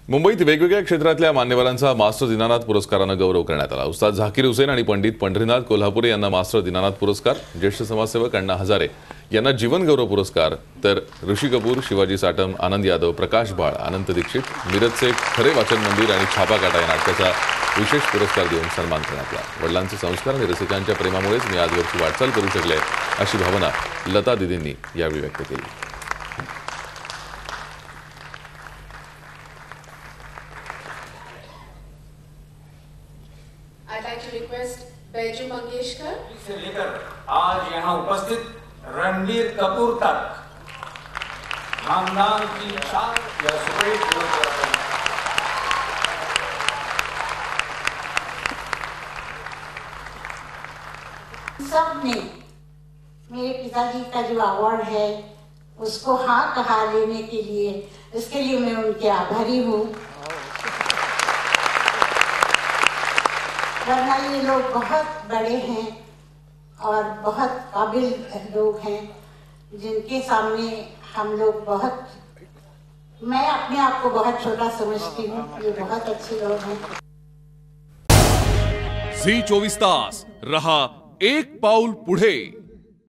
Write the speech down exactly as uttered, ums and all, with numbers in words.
मुंबईत वेगवेगळ्या क्षेत्रातल्या मान्यवरांचा मास्टर दीनानाथ पुरस्कारानं गौरव करण्यात आला। उस्ताद झाकीर हुसेन आणि पंडित पंढरीनाथ कोल्हापुरे यांना मास्टर दीनानाथ पुरस्कार, ज्येष्ठ समाजसेवक अण्णा हजारे यांना जीवन गौरव पुरस्कार, तर ऋषी कपूर, शिवाजी साटम, आनंद यादव, प्रकाश बाळ, अनंत दीक्षित, मिरजचे खरे वाचन मंदिर आणि छापा काटा या नाटकाचा विशेष पुरस्कार देऊन सन्मान करण्यात आला। वडिलांचे संस्कार आणि रसिकांच्या प्रेमामुळेच मी आजवरची वाटचाल करू शकले, अशी भावना लता दीदींनी यावेळी व्यक्त केली। I'd like to request Baiju Mangeshkar से लेकर आज यहाँ उपस्थित रणबीर कपूर तक खानदान की शान या सुपरहिट सब ने मेरे पिताजी का जो अवार्ड है उसको हाँ कहा लेने के लिए, इसके लिए मैं उनके आभारी हूँ। वरना ये लोग बहुत बड़े हैं और बहुत काबिल लोग हैं जिनके सामने हम लोग बहुत, मैं अपने आप को बहुत छोटा समझती हूँ। ये बहुत अच्छे लोग हैं। झी चोवीस तास रहा एक पाऊल पुढे।